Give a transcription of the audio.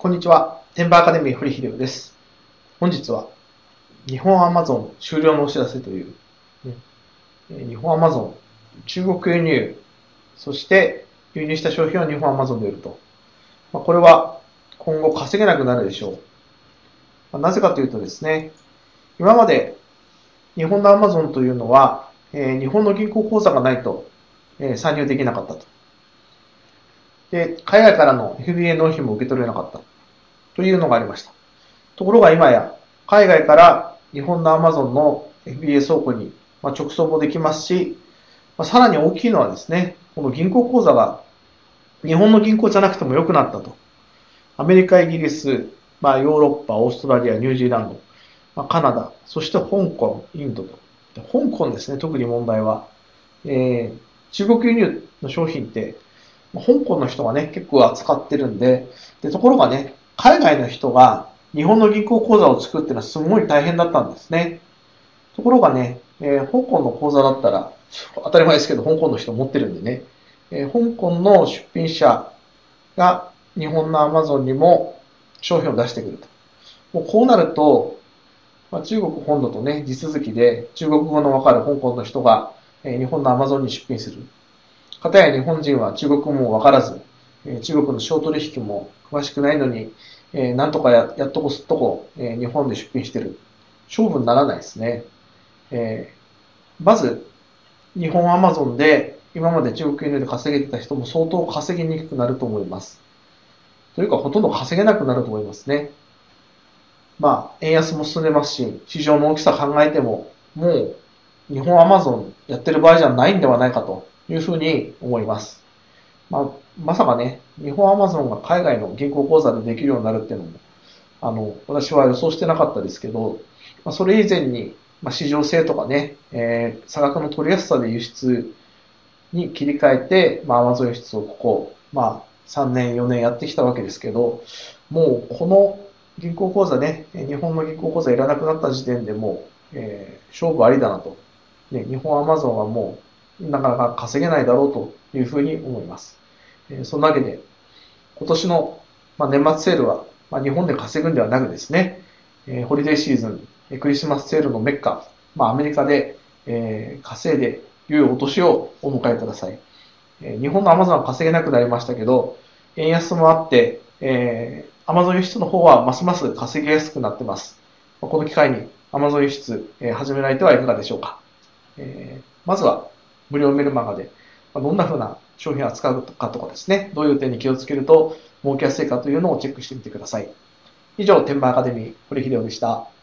こんにちは。天馬アカデミー堀秀夫です。本日は日本アマゾン終了のお知らせという、日本アマゾン中国輸入、そして輸入した商品を日本アマゾンで売ると。これは今後稼げなくなるでしょう。なぜかというとですね、今まで日本のアマゾンというのは、日本の銀行口座がないと、参入できなかったと。で、海外からの FBA 納品も受け取れなかったというのがありました。ところが今や、海外から日本の Amazon の FBA 倉庫に直送もできますし、さらに大きいのはですね、この銀行口座が日本の銀行じゃなくても良くなったと。アメリカ、イギリス、ヨーロッパ、オーストラリア、ニュージーランド、カナダ、そして香港、インドと。香港ですね、特に問題は。中国輸入の商品って、香港の人がね、結構扱ってるんで、ところがね、海外の人が日本の銀行口座を作るっていうのはすごい大変だったんですね。ところがね、香港の口座だったら、当たり前ですけど、香港の人持ってるんでね、香港の出品者が日本のアマゾンにも商品を出してくると。もうこうなると、中国本土とね、地続きで中国語のわかる香港の人が日本のアマゾンに出品する。かたや日本人は中国語もわからず、中国の商取引も詳しくないのに、なんとかやっとこすっとこ、日本で出品してる。勝負にならないですね。まず、日本アマゾンで今まで中国輸入で稼げてた人も相当稼ぎにくくなると思います。というか、ほとんど稼げなくなると思いますね。円安も進んでますし、市場の大きさ考えても、もう日本アマゾンやってる場合じゃないんではないかというふうに思います。まさかね、日本アマゾンが海外の銀行口座でできるようになるっていうのも、私は予想してなかったですけど、それ以前に、市場性とかね、差額の取りやすさで輸出に切り替えて、アマゾン輸出をここ、3年、4年やってきたわけですけど、もうこの銀行口座ね、日本の銀行口座いらなくなった時点でもう、勝負ありだなと。日本アマゾンはもうなかなか稼げないだろうというふうに思います。そんなわけで、今年の年末セールは日本で稼ぐんではなくですね、ホリデーシーズン、クリスマスセールのメッカ、アメリカで稼いで良いお年をお迎えください。日本のアマゾンは稼げなくなりましたけど、円安もあって、アマゾン輸出の方はますます稼ぎやすくなっています。この機会にアマゾン輸出始められてはいかがでしょうか。まずは無料メルマガでどんな風な商品を扱うかとかですね、どういう点に気をつけると儲けやすいかというのをチェックしてみてください。以上、天馬アカデミー、堀秀夫でした。